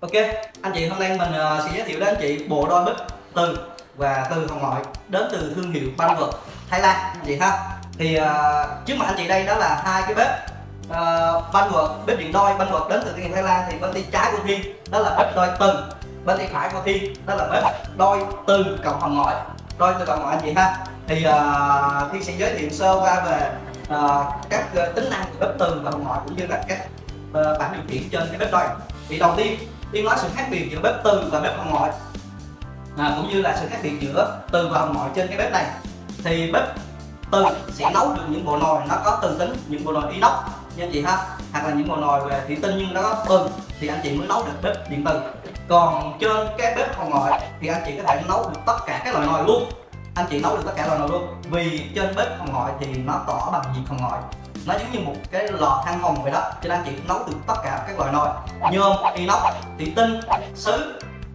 Ok, anh chị hôm nay mình sẽ giới thiệu đến anh chị bộ đôi bếp Từ và Từ Hồng Ngoại đến từ thương hiệu Banvert Thái Lan anh chị ha. Thì trước mặt anh chị đây đó là hai cái bếp Banvert, bếp điện đôi Banvert đến từ thương hiệu Thái Lan. Thì bên tay trái của Thiên đó là bếp đôi Từ, bên tay phải của Thiên đó là bếp đôi Từ cộng Hồng Ngoại, đôi Từ cộng Ngoại anh chị ha. Thì Thiên sẽ giới thiệu sơ qua về các tính năng của bếp Từ và Hồng Ngoại cũng như là các bảng điều khiển trên cái bếp đôi. Thì đầu tiên Tiên nói sự khác biệt giữa bếp Từ và bếp Hồng Ngoại, cũng như là sự khác biệt giữa Từ và Hồng Ngoại trên cái bếp này. Thì bếp Từ sẽ nấu được những bộ nồi nó có từ tính, những bộ nồi inox nha anh chị ha, hoặc là những bộ nồi về thủy tinh nhưng nó có từ thì anh chị mới nấu được bếp điện từ. Còn trên cái bếp Hồng Ngoại thì anh chị có thể nấu được tất cả các loại nồi luôn, anh chị nấu được tất cả loại nồi luôn, vì trên bếp Hồng Ngoại thì nó tỏ bằng nhiệt Hồng Ngoại, nó giống như một cái lò than hồng vậy đó, cho nên anh chị nấu được tất cả các loại nồi nhôm, inox, thủy tinh, sứ,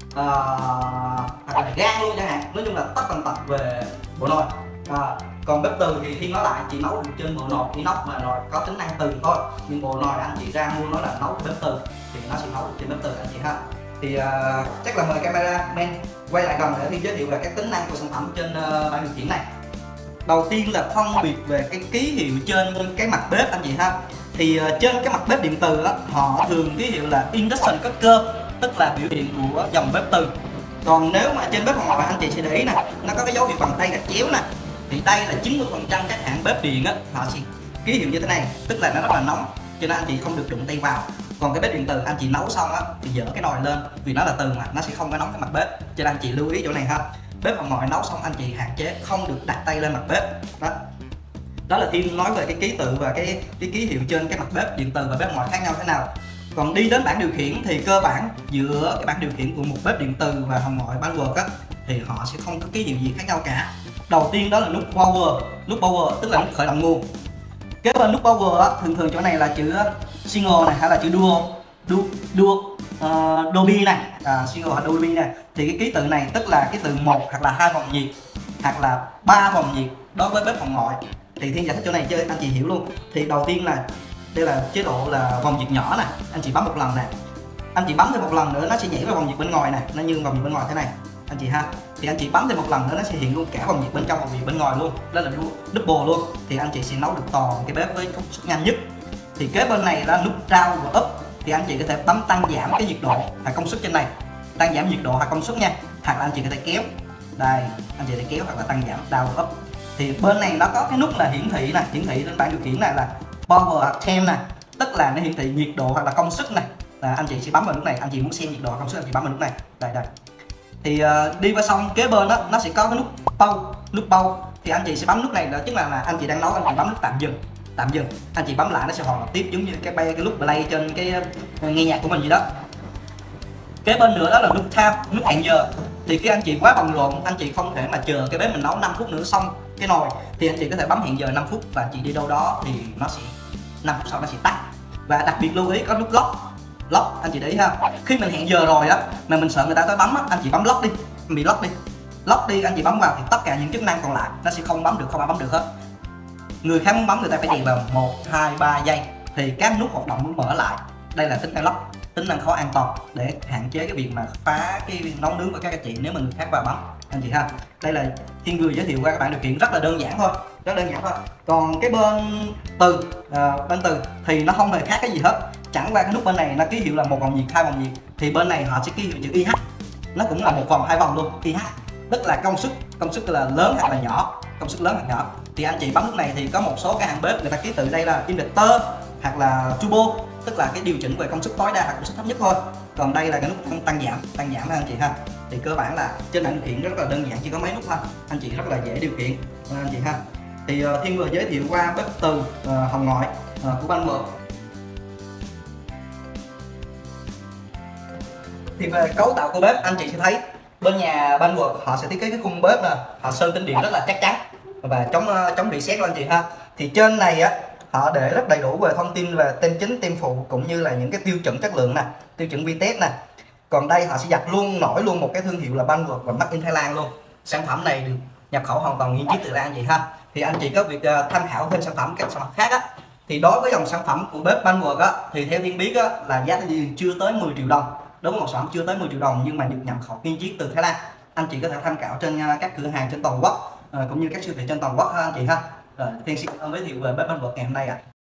hoặc là gan luôn chẳng hạn. Nói chung là tất tần tật về bộ nồi. Còn bếp Từ thì Thiên nói lại chị nấu được trên bộ nồi inox mà nồi có tính năng từ thôi, nhưng bộ nồi anh chị ra mua nó là nấu bếp Từ thì nó sẽ nấu được trên bếp Từ anh chị ha. Thì chắc là mời camera men quay lại gần để Thiên giới thiệu là các tính năng của sản phẩm trên bảng điều khiển này. Đầu tiên là phân biệt về cái ký hiệu trên cái mặt bếp anh chị ha. Thì trên cái mặt bếp điện từ đó, họ thường ký hiệu là induction cooker, tức là biểu hiện của dòng bếp Từ. Còn nếu mà trên bếp Hồng Ngoại anh chị sẽ để ý nè, nó có cái dấu hiệu bằng tay gạch chéo nè, thì đây là 90% các hãng bếp điện á họ sẽ ký hiệu như thế này, tức là nó rất là nóng cho nên anh chị không được đụng tay vào. Còn cái bếp điện từ anh chị nấu xong á thì dỡ cái nồi lên, vì nó là từ mà nó sẽ không có nóng cái mặt bếp, cho nên anh chị lưu ý chỗ này ha. Bếp Hồng Ngoại nấu xong anh chị hạn chế không được đặt tay lên mặt bếp đó. Đó là Thiên nói về cái ký tự và cái ký hiệu trên cái mặt bếp điện từ và bếp Hồng Ngoại khác nhau thế nào. Còn đi đến bảng điều khiển thì cơ bản giữa cái bảng điều khiển của một bếp điện từ và Hồng Ngoại Banvert á thì họ sẽ không có ký hiệu gì khác nhau cả. Đầu tiên đó là nút power tức là nút khởi động nguồn. Kế bên nút power á, thường chỗ này là chữ single này hay là chữ Dolby này, single hoặc Dolby này, thì cái ký tự này tức là cái từ 1 hoặc là 2 vòng nhiệt hoặc là 3 vòng nhiệt đối với bếp Hồng Ngoại. Thì Thiên giải thích chỗ này cho anh chị hiểu luôn. Thì đầu tiên là đây là chế độ là vòng nhiệt nhỏ nè, anh chị bấm một lần nè, anh chị bấm thêm một lần nữa nó sẽ nhảy vào vòng nhiệt bên ngoài nè, nó như vòng nhiệt bên ngoài thế này anh chị ha. Thì anh chị bấm thêm một lần nữa nó sẽ hiện luôn cả vòng nhiệt bên trong vòng nhiệt bên ngoài luôn, đó là double luôn. Thì anh chị sẽ nấu được toàn cái bếp với công suất nhanh nhất. Thì kế bên này là nút down và up, thì anh chị có thể bấm tăng giảm cái nhiệt độ hoặc công suất trên này, tăng giảm nhiệt độ hoặc công suất nha, hoặc là anh chị có thể kéo đây, anh chị có thể kéo hoặc là tăng giảm down và up. Thì bên này nó có cái nút là hiển thị nè, hiển thị trên bảng điều khiển này là power temp nè, tức là nó hiển thị nhiệt độ hoặc là công suất này, là anh chị sẽ bấm vào nút này, anh chị muốn xem nhiệt độ công suất anh chị bấm vào nút này đây. Thì đi qua xong kế bên đó nó sẽ có cái nút pause, thì anh chị sẽ bấm nút này, đó chính là anh chị đang nấu, anh chị bấm nút tạm dừng, anh chị bấm lại nó sẽ hoạt động tiếp giống như cái nút play trên cái nghe nhạc của mình gì đó. Kế bên nữa đó là nút time, nút hẹn giờ. Thì khi anh chị quá bận rộn, anh chị không thể mà chờ cái bếp mình nấu 5 phút nữa xong cái nồi, thì anh chị có thể bấm hẹn giờ 5 phút và anh chị đi đâu đó thì nó sẽ 5 phút sau nó sẽ tắt. Và đặc biệt lưu ý có nút lock, anh chị để ý ha. Khi mình hẹn giờ rồi á mà mình sợ người ta tới bấm á, anh chị bấm lock đi, bị lock đi anh chị bấm vào thì tất cả những chức năng còn lại nó sẽ không ai bấm được hết. Người khác muốn bấm người ta phải chạy vào 1, 2, 3 giây thì các nút hoạt động mới mở lại. Đây là tính năng lock, tính năng khó an toàn để hạn chế cái việc mà phá cái nấu nướng của các anh chị nếu mà người khác vào bấm anh chị ha. Đây là Thiên vừa giới thiệu qua các bạn điều khiển rất là đơn giản thôi, Còn cái bên từ thì nó không hề khác cái gì hết, chẳng qua cái nút bên này nó ký hiệu là một vòng nhiệt, 2 vòng nhiệt, thì bên này họ sẽ ký hiệu chữ IH, nó cũng là một vòng 2 vòng luôn, IH tức là công suất là lớn hoặc là nhỏ, công suất lớn hoặc nhỏ. Thì anh chị bấm nút này thì có một số cái hàng bếp người ta ký tự đây là inverter hoặc là turbo, tức là cái điều chỉnh về công suất tối đa hoặc công suất thấp nhất thôi. Còn đây là cái nút tăng giảm ha anh chị ha. Thì cơ bản là trên bảng điều khiển rất là đơn giản, chỉ có mấy nút thôi, anh chị rất là dễ điều khiển anh chị ha. Thì Thiên vừa giới thiệu qua bếp Từ Hồng Ngoại của Banvert. Thì về cấu tạo của bếp anh chị sẽ thấy bên nhà Banvert họ sẽ thiết kế cái khung bếp nè, họ sơn tĩnh điện rất là chắc chắn và chống rỉ sét luôn anh chị ha. Thì trên này á họ để rất đầy đủ về thông tin về tem chính, tem phụ cũng như là những cái tiêu chuẩn chất lượng nè, tiêu chuẩn Vitech nè. Còn đây họ sẽ đặt nổi luôn một cái thương hiệu là Banvert và Made in Thái Lan luôn. Sản phẩm này được nhập khẩu hoàn toàn nguyên chiếc từ Lan vậy ha. Thì anh chị có việc tham khảo thêm sản phẩm các sản phẩm khác á. Thì đối với dòng sản phẩm của bếp Banvert á thì theo Thiên biết á là giá chưa tới 10 triệu đồng. đối với một sản chưa tới 10 triệu đồng nhưng mà được nhập khẩu nguyên chiếc từ Thái Lan. Anh chị có thể tham khảo trên các cửa hàng trên toàn quốc cũng như các siêu thị trên toàn quốc ha anh chị ha. Rồi, Thiên xin giới thiệu về bếp Benwood ngày hôm nay ạ.